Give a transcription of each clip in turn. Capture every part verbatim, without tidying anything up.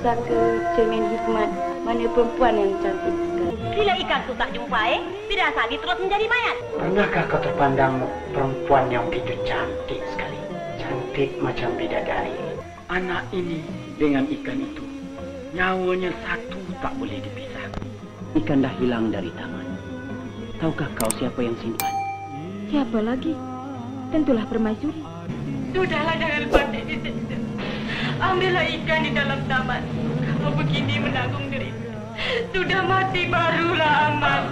pusaka cermin hikmat, mana perempuan yang cantik sekali. Bila ikan tu tak jumpa, eh, Pirasani terus menjadi mayat. Pernahkah kau terpandang perempuan yang begitu cantik sekali? Cantik macam bidadari. Anak ini dengan ikan itu, nyawanya satu tak boleh dipisah. Ikan dah hilang dari taman. Tahukah kau siapa yang simpan? Siapa lagi? Tentulah permaisuri. Sudahlah, jangan pandai di situ. Ambillah ikan di dalam taman. Kalau begini menanggung derita. Sudah mati barulah aman.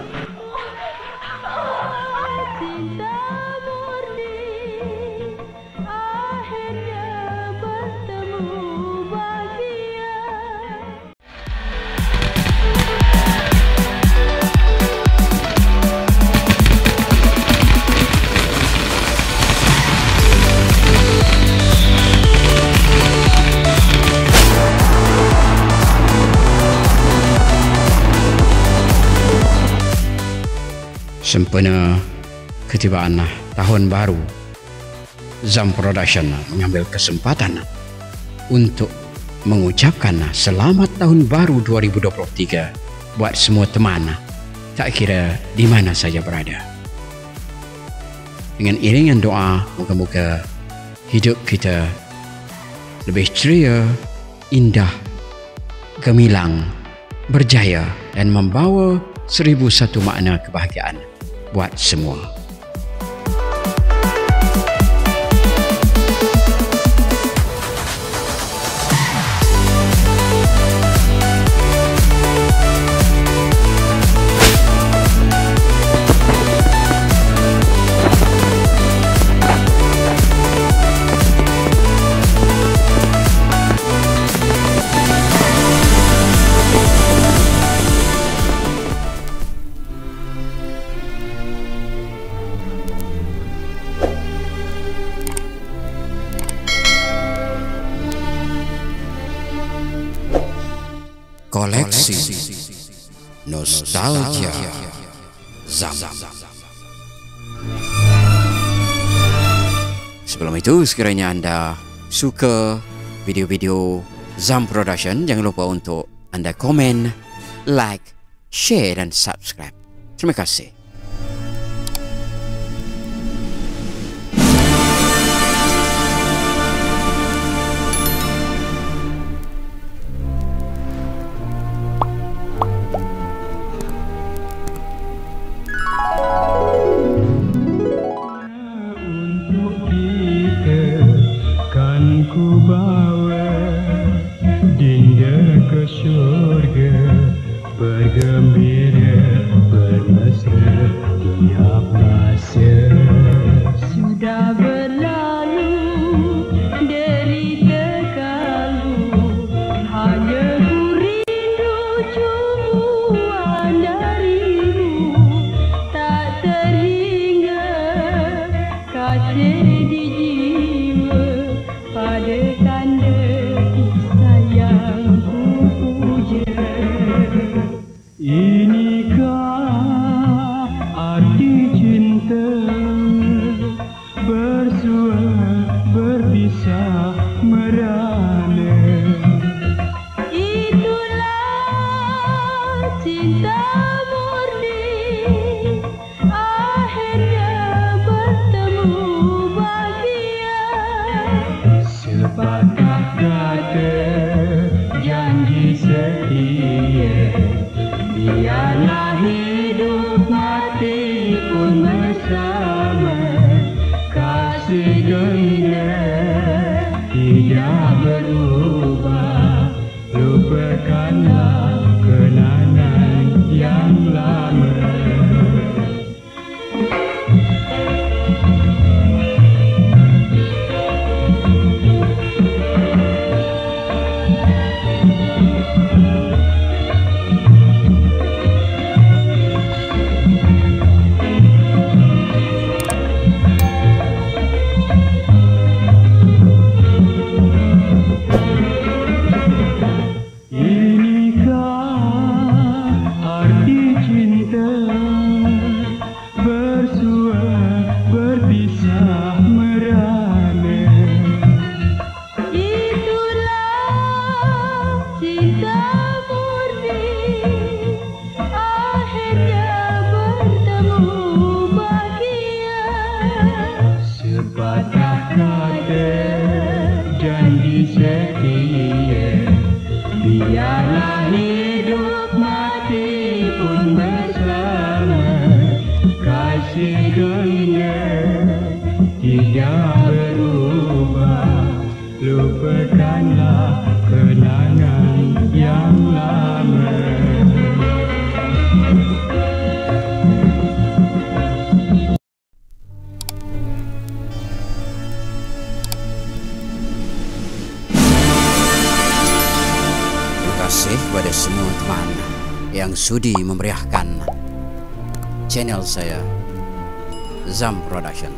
Cinta murni akhirnya bertemu bahagia. Sempena ketibaan tahun baru, Zam Production mengambil kesempatan untuk mengucapkan selamat tahun baru dua ribu dua puluh tiga buat semua teman, tak kira di mana saja berada. Dengan iringan doa, moga-moga hidup kita lebih ceria, indah, gemilang, berjaya dan membawa seribu satu makna kebahagiaan buat semua. Koleksi Nostalgia Zam. Sebelum itu, sekiranya anda suka video-video Zam Production, jangan lupa untuk anda komen, like, share dan subscribe. Terima kasih. Ku bawa dinda ke syurga, bergembira, bermesra, tiap masa. Sudah berlalu derita kalu, hanya ku rindu cumbuan darimu, tak terhingga kasih di jiwa. Pada tanda sayang ku puja. setia. Biarlah hidup mati pun bersama, kasih ganda tidak berubah. Lupakanlah kenangan yang lama. Terima kasih kepada semua teman yang sudi memeriahkan channel saya, Zam Production.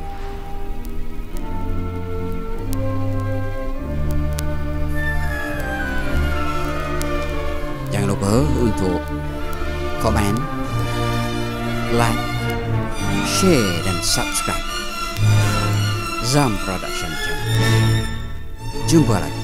Jangan lupa untuk komen, like, share dan subscribe Zam Production channel. Jumpa lagi.